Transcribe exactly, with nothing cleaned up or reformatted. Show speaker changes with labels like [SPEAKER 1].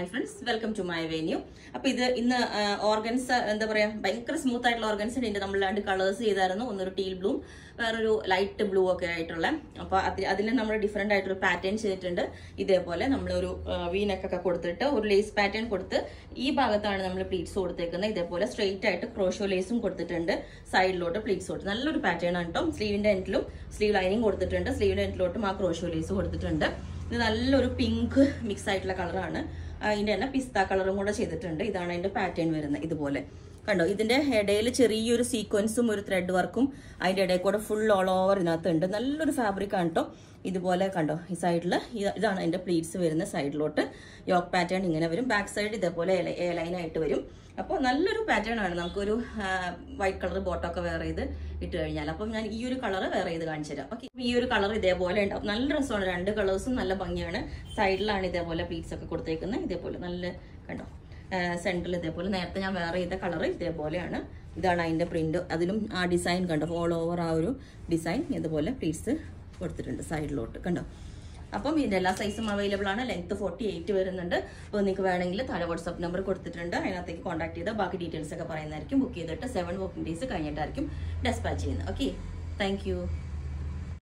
[SPEAKER 1] Hi friends, welcome to my venue. Now, this organs, very smooth organs, we have colors, one teal blue, one light blue. Now, we have different patterns. We have a lace pattern. This is pleats. We straight crochet lace side load pleats. We pattern sleeve end, sleeve lining, sleeve end crochet lace. This is a pink mix color. This pista color. This is the pattern. This is a sequence and thread work. This is full all over. This is a fabric. This is side. This is the pleats side. Yoke pattern. Back side is a line. അപ്പോൾ നല്ലൊരു pattern ആണ് നമുക്ക് ഒരു white colour bottom ഒക്കെ wear ചെയ്ത് ഇട്ട് കഴിഞ്ഞാൽ അപ്പോൾ ഞാൻ ഈ ഒരു കളർ വെയർ ചെയ്ത് കാണിച്ചു തരാം ഓക്കേ ഈ ഒരു കളർ ഇതേപോലെ ഉണ്ടാവും നല്ല രസമാണ് രണ്ട് കളേഴ്സും നല്ല ഭംഗിയാണ് സൈഡിലാണ് ഇതേപോലെ പ്ലീറ്റ്സ് ഒക്കെ കൊടുത്തേക്കുന്നത് ഇതേപോലെ നല്ല കണ്ടോ സെന്ററിൽ ഇതേപോലെ നേരത്തെ ഞാൻ വെയർ ചെയ്ത കളർ ഇതേപോലെയാണ് ഇതാണ് അതിന്റെ പ്രിന്റ് അതിലും ആ ഡിസൈൻ കണ്ടോ ഓൾ ഓവർ ആ ഒരു ഡിസൈൻ ഇതേപോലെ പ്ലീറ്റ്സ് കൊടുത്തിട്ടുണ്ട് സൈഡിലോട്ട് കണ്ടോ അപ്പോൾ ഇതിന്റെ എല്ലാ സൈസും അവൈലബിൾ ആണ് ലെങ്ത് forty-eight വരുന്നുണ്ട് അപ്പോൾ നിങ്ങൾക്ക് വേണമെങ്കിൽ താഴെ വാട്സ്ആപ്പ് നമ്പർ കൊടുത്തിട്ടുണ്ട് അതിനകത്തേക്ക് കോൺടാക്ട് ചെയ്താൽ ബാക്കി ഡീറ്റെയിൽസ് ഒക്കെ പറയുന്നതായിരിക്കും ബുക്ക് ചെയ്തിട്ട് seven വർക്കിംഗ് ഡേയ്സ് കഴിഞ്ഞിട്ടായിരിക്കും ഡെസ്പാച്ച് ചെയ്യുന്നത് ഓക്കേ താങ്ക്യൂ